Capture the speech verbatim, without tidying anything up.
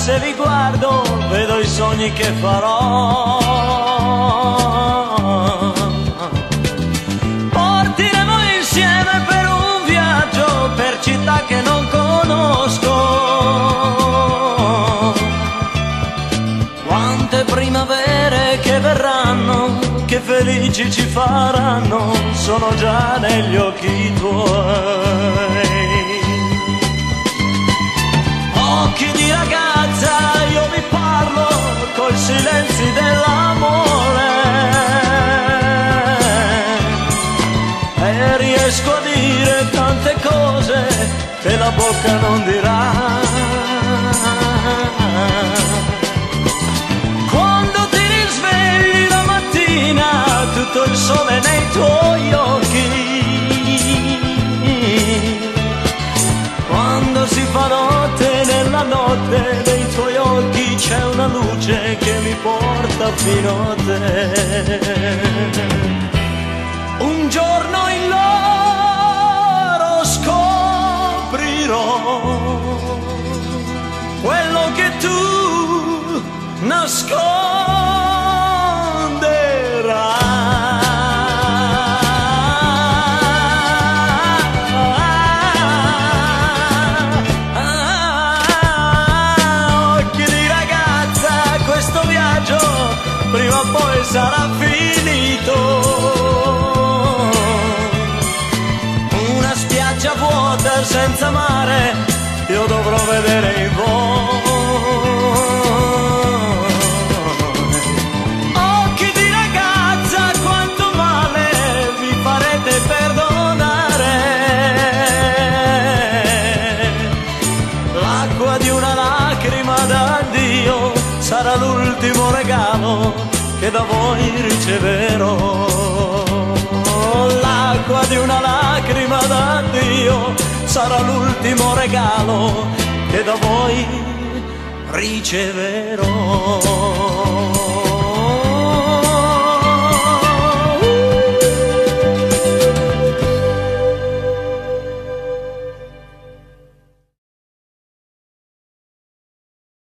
se vi guardo vedo i sogni che farò. Partiremo insieme per un viaggio per città che non conosco. Quante primavere che verranno, che felici ci faranno, sono già negli occhi tuoi. Occhi di ragazza, io vi parlo coi silenzi dell'amore e riesco a dire tante cose che la bocca non dirà. Quando ti risvegli la mattina, tutto il sole nei tuoi occhi. Quando si fa notte, nella notte dei tuoi occhi c'è una luce che mi porta fino a te. Un giorno in loro scoprirò quello che tu nasconderai. Prima o poi sarà finito. Una spiaggia vuota senza mare io dovrò vedere in voi. Occhi di ragazza, quanto male vi farete perdonare. L'acqua di una lacrima d'addio sarà l'ultimo regalo che da voi riceverò. L'acqua di una lacrima d'addio sarà l'ultimo regalo che da voi riceverò.